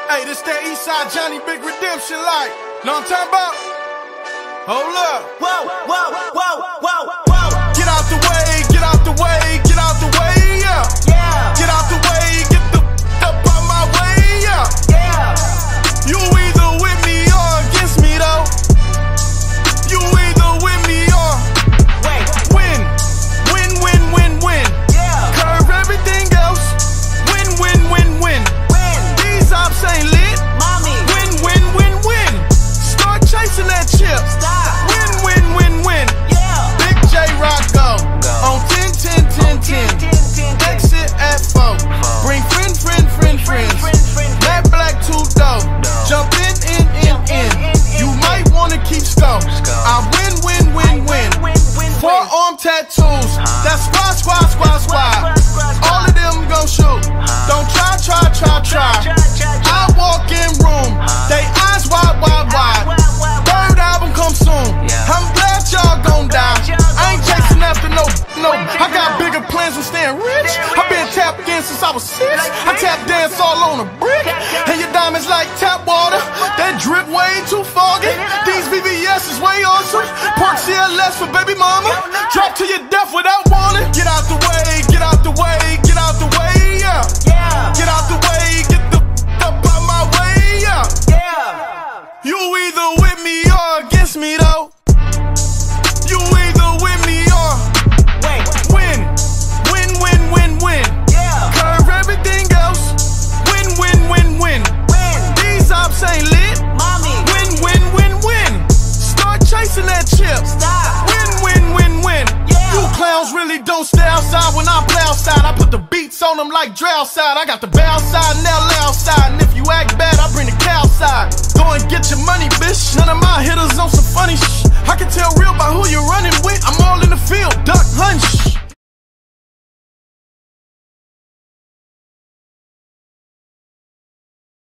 Hey, this that Eastside Johnny Big Redemption like. Know what I'm talking about? Hold up. Whoa, whoa, whoa, whoa, whoa. Get out the way, get out the way, get out the way, yeah. Yeah. Get out the way, get the up out my way, yeah. Yeah. You either with me or against me though. You either with me or Wait. win. Win, win, win, win. Yeah. Curve everything else. Win, win, win, win. Win. These ops ain't lit. Mommy. Win, win, win, win. Start chasing that chip. Stop. Win, win, win, win. Yeah. Big J Rock go. On 10, 10, 10, 10. Exit at 4. Bring friend, friends. Black, black, two dough. Jump in. You might wanna keep score. I win, win, win, win. Forearm tattoos. That's squad. All of them gon' shoot. Don't try. I walk in room. They eyes wide. Third album come soon. I'm glad y'all gon' die. I ain't chasing after no. I got bigger plans than staying rich. I been tapped in since I was 6. I tap dance all on a brick. And your diamonds like tap water. That drip way too foggy. These VVS is way awesome. Park CLS for baby mama. Drop to your death without warning. Get out the way, get out the way, get out the way, yeah. Yeah. Get out the way, get the up out my way, yeah. Yeah. You either with me or against me though. You either with me or Wait. win. Win, win, win, win. Yeah. Curve everything else. Win, win, win, win. Win. These ops ain't lit. Mommy. Win, win, win, win. Start chasing that chip. Stop. Win, win, win, win. Yeah. You clowns really don't stay outside when I play outside. I put the beats on them like Dre outside. I got the bow side and L outside. And if you